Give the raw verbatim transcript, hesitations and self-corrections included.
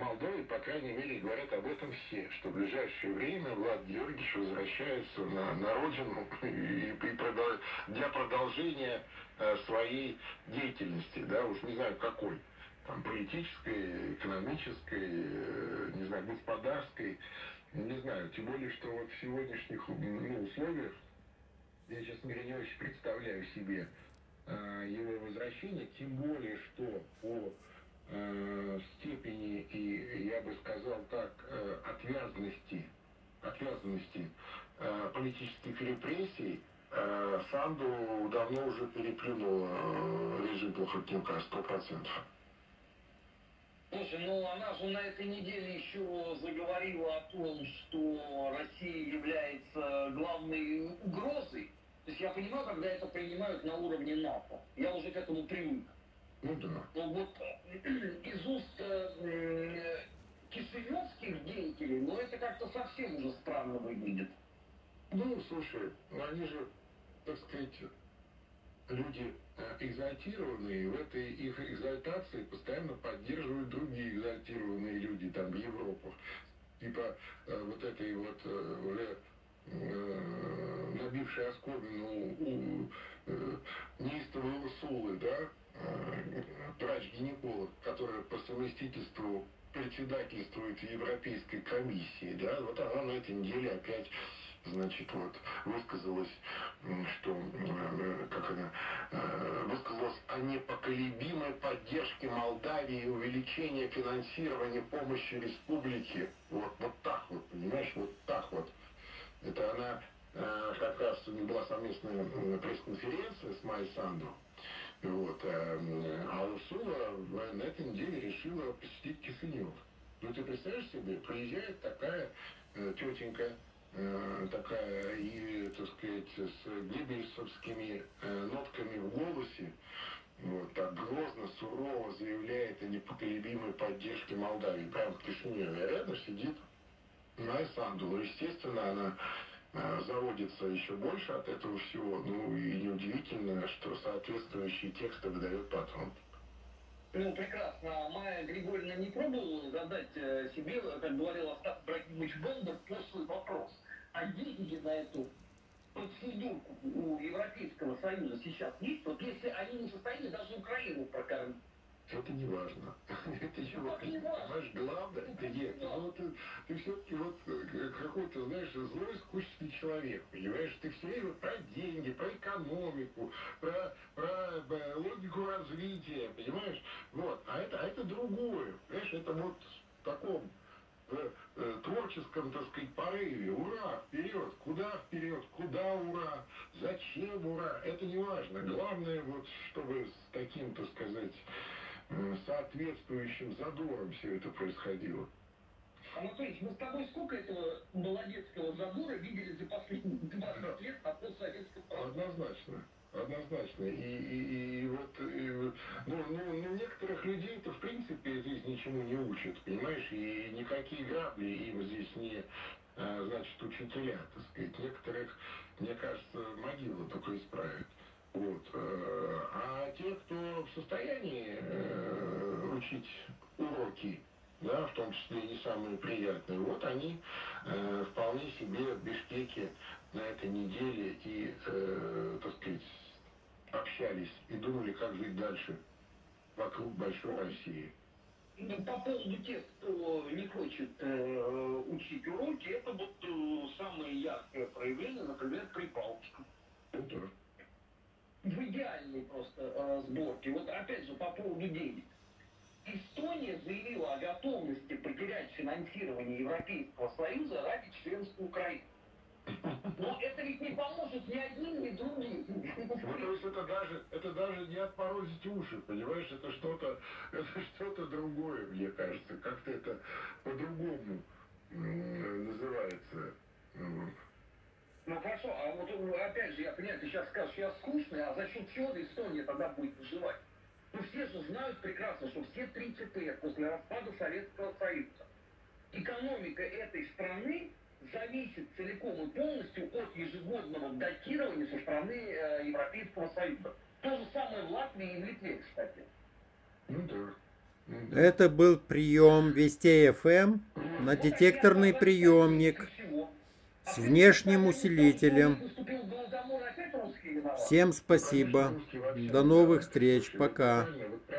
Молдове, по крайней мере, говорят об этом все, что в ближайшее время Влад Георгиевич возвращается на, на родину и, и продол- для продолжения э, своей деятельности, да, уж не знаю какой, там, политической, экономической, э, не знаю, господарской, не знаю, тем более, что вот в сегодняшних ну, условиях, я, честно говоря, не очень представляю себе э, его возвращение, тем более, что по э, степени и, я бы сказал так, э, отвязности, отвязанности э, политических репрессий, э, Санду давно уже переплюнул э, режим Плохотнюка, сто процентов. Слушай, ну она же на этой неделе еще заговорила о том, что Россия является главной угрозой. То есть я понимаю, когда это принимают на уровне НАТО. Я уже к этому привык. Ну да. Но вот из уст э, киселевских деятелей, ну это как-то совсем уже странно выглядит. Ну, слушай, ну они же, так сказать, люди э, экзальтированные, и в этой их экзальтации постоянно поддерживают другие экзальтированные люди там в Европах. Типа э, вот этой вот э, уже э, набившей оскомину у э, неистовой Урсулы, да, э, врач-гинеколог, которая по совместительству председательствует в Европейской комиссии, да, вот она на этой неделе опять, значит, вот, высказалась, что, как она, высказалась о непоколебимой поддержке Молдавии и увеличении финансирования помощи республике. Вот, вот так вот, понимаешь, вот так вот. Это она, как раз у них была совместная пресс-конференция с Майей Санду. Вот, а Урсула на этой неделе решила посетить Кишинев. Ну ты представляешь себе, приезжает такая э, тетенька, э, такая и, так сказать, с геббельсовскими э, нотками в голосе, вот, так грозно, сурово заявляет о непоколебимой поддержке Молдавии. Прямо в Кишиневе. А рядом сидит Майя Санду. Естественно, она заводится еще больше от этого всего, ну и неудивительно, что соответствующие тексты выдает потом. Ну, прекрасно. А Майя Григорьевна не пробовала задать себе, как говорил Остап Ибрагимович Бендер, пошлый вопрос. А деньги на эту процедурку у Европейского Союза сейчас есть? Вот если они не в состоянии даже Украину прокормить. Это не важно. Это чего, понимаешь, главное, это нет. Ну, ты, ты все-таки вот какой-то, знаешь, злой, скучный человек, понимаешь? Ты все время про деньги, про экономику, про, про логику развития, понимаешь? Вот. А это, а это другое, понимаешь? Это вот в таком э, э, творческом, так сказать, порыве. Ура, вперед, куда вперед, куда ура, зачем ура, это не важно. Главное, вот, чтобы с таким, так сказать, соответствующим задором все это происходило. Анатолий, мы с тобой сколько этого молодецкого задора видели за последние двадцать лет на постсоветском пространстве? Однозначно. Однозначно. И, и, и вот, и, ну, ну, ну, некоторых людей-то, в принципе, здесь ничему не учат, понимаешь? И никакие грабли им здесь не, значит, учителя, так сказать. Некоторых, мне кажется, могила только исправит. Вот. А те, кто в состоянии э, учить уроки, да, в том числе и не самые приятные, вот они э, вполне себе в Бишкеке на этой неделе и, э, так сказать, общались и думали, как жить дальше вокруг большой России. По поводу тех, кто не хочет э, учить уроки, это вот э, самое яркое проявление, например, Припалтика. Ну да. В идеальной просто э, сборке. Вот опять же по поводу денег. Эстония заявила о готовности потерять финансирование Европейского Союза ради членства Украины. Но это ведь не поможет ни одним, ни другим. Ну, то есть это даже, это даже не отморозить уши, понимаешь, это что-то, это что-то другое, мне кажется. Как-то это по-другому называется. Ну хорошо, а вот опять же, я понимаю, ты сейчас скажешь, я скучный, а за счет чего Эстония тогда будет выживать? Ну все же знают прекрасно, что все тридцать лет после распада Советского Союза экономика этой страны зависит целиком и полностью от ежегодного датирования со стороны э, Европейского Союза. То же самое в Латвии и в Литве, кстати. Ну да. Мгм. Это был прием Вестей эф эм на Ну, детекторный так я приемник сказал, всего. с А внешним ты усилителем. выступил Голодомор, опять русские виноваты? Всем Ну, конечно, спасибо. русские вообще До новых виноваты. встреч. Слушай, вот Пока. нормально, вот